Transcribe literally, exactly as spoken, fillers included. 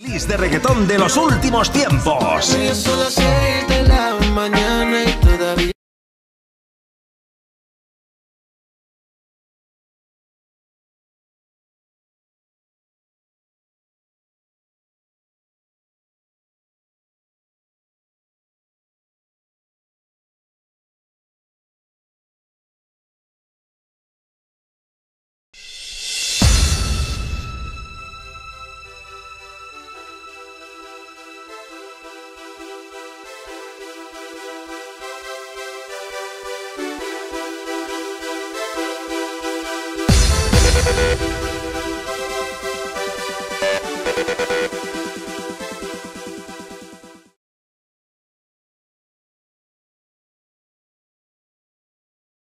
De reggaetón de los últimos tiempos. Son las seis de la mañana y todavía. We'll be right back.